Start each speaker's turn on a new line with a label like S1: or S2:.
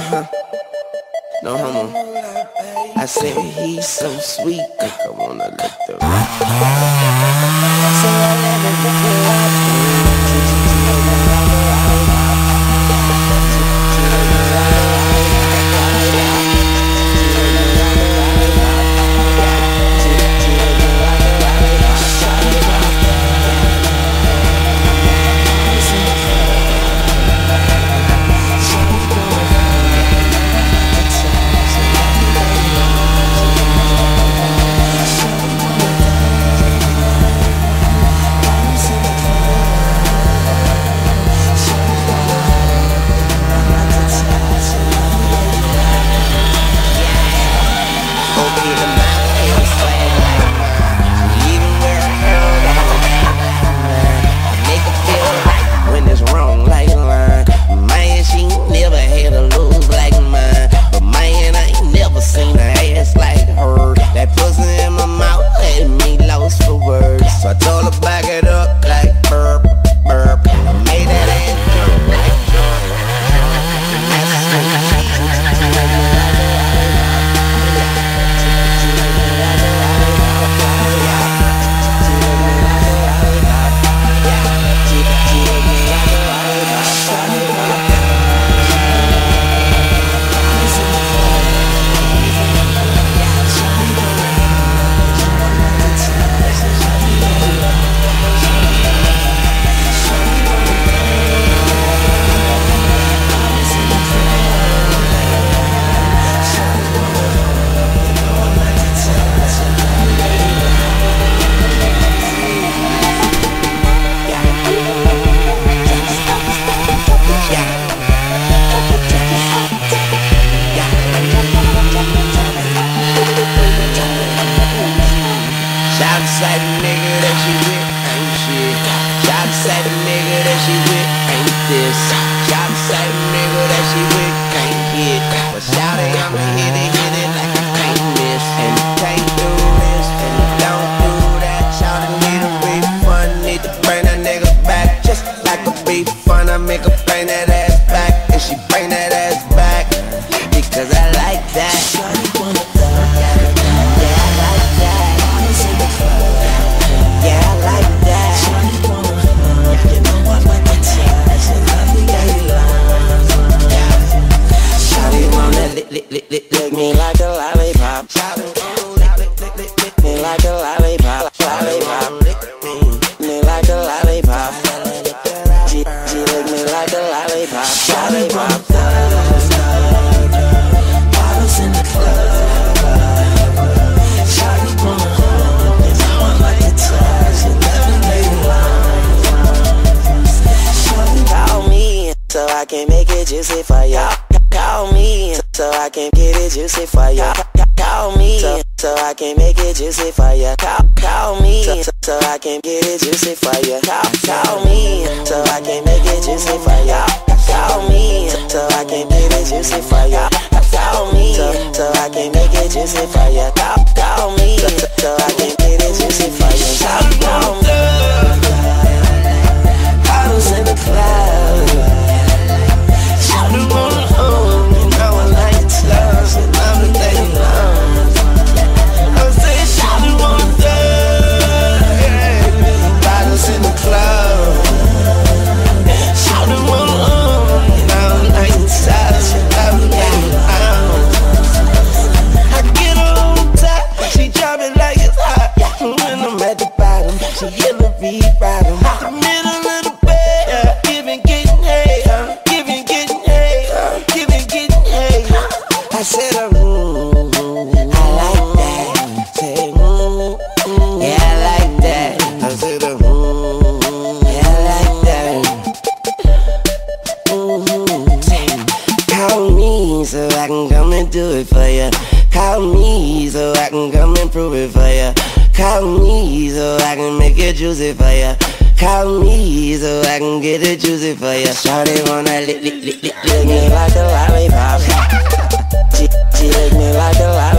S1: No homo. I said he's so sweet. I wanna let the so I let it Shout the nigga that she with ain't shit. Shout the nigga that she with ain't this. Shout the nigga that she with can't hit. But shout it, I'ma hit it like I can't miss. And you can't do this, and you don't do that. Shout it, need a beef fun, need to bring that nigga back. Just like a beef fun, I make her bring that ass back. And she bring that ass back, because I like that.
S2: Lick me like a lollipop. Me like a lollipop. Me like a lollipop. She lick me like a lollipop. Lollipop. Bottles in the club. Shawty wanna hug, and I want like to touch and never make love. Shawty call me so I can make it juicy for y'all. Call me so I can get it juicy for ya. Call me so I can make it juicy for ya. Call me so I can get it juicy for ya. Call me so I can make it juicy for ya. Call me so I can get it juicy for ya. Call me so I can make it juicy for ya. Call me so I can get it juicy for ya. Call me. Bottles in the club. Shawty wanna hug, and I want like to touch, and I'm the lady long. I say shawty wanna thug, bottles in the club. Shawty wanna hug, and I want like to touch, and I'm the lady long. I get her on top, she drop it like it's hot. When I'm at the bottom, she hit the beat bottom. The middle of the bed, giving, getting hay, giving, getting hay. I said, I like that. Say, yeah, I like that. I said, yeah, I like that. Call me so I can come and do it for ya. Call me so I can come and prove it for ya. Call me so I can make it juicy for ya. Call me so I can get it juicy for ya. Shawty wanna lick me like a lollipop. She lick me like a lollipop.